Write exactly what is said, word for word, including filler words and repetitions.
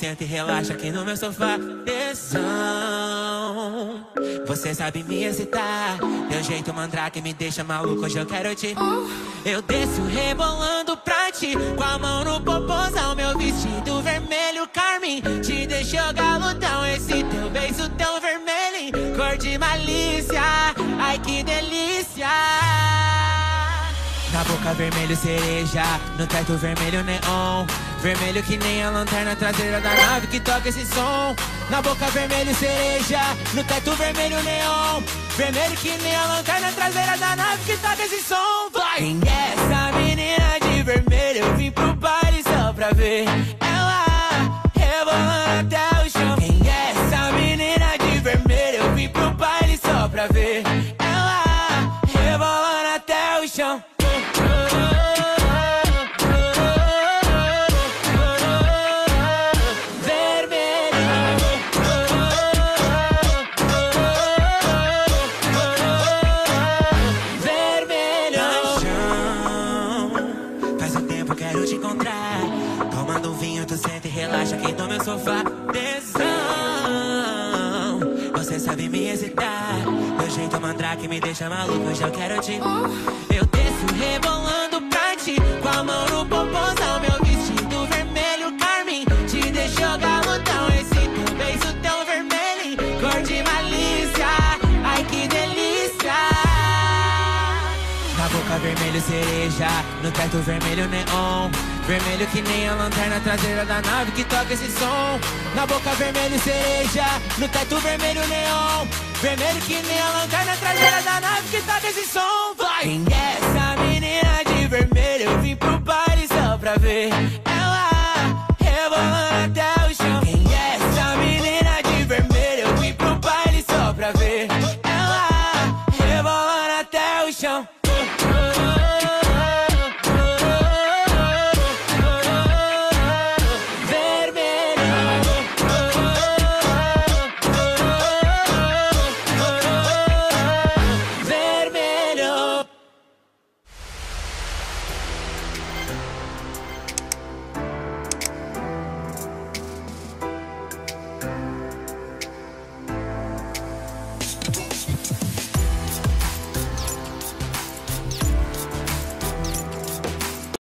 senta e relaxa aqui no meu sofá. Tesão, você sabe me excitar. Teu jeito mandrake me deixa maluco, hoje eu quero te. Eu desço rebolando pra ti, com a mão no popozão. Meu vestido vermelho carmim te deixou galudão. Esse teu beijo tão vermelho, cor de malícia, ai que delícia. Na boca vermelho cereja, no teto vermelho neon. Vermelho que nem a lanterna traseira da nave que toca esse som. Na boca vermelho cereja, no teto vermelho neon. Vermelho que nem a lanterna traseira da nave que toca esse som. Vai! Quem é essa menina de vermelho? Eu vim pro baile só pra ver ela rebolando até o chão. Quem é essa menina de vermelho? Eu vim pro baile só pra ver ela rebolando até o chão. Relaxa aqui no meu sofá. Tesão, você sabe me excitar. Teu jeito mandrake me deixa maluco, hoje eu quero te. Eu desço rebolando pra ti, com a mão no popozão. Meu vestido vermelho carmim te deixou galudão. Esse teu beijo tão vermelho, cor de malícia, ai que delícia. Na boca vermelho cereja, no teto vermelho neon. Vermelho que nem a lanterna traseira da nave que toca esse som. Na boca vermelho cereja, no teto vermelho neon. Vermelho que nem a lanterna traseira da nave que toca esse som. Vai! Quem é essa menina de vermelho? Eu vim pro baile só pra ver ela rebolando até o chão. Quem é essa menina de vermelho? Eu vim pro baile só pra ver ela rebolando até o chão.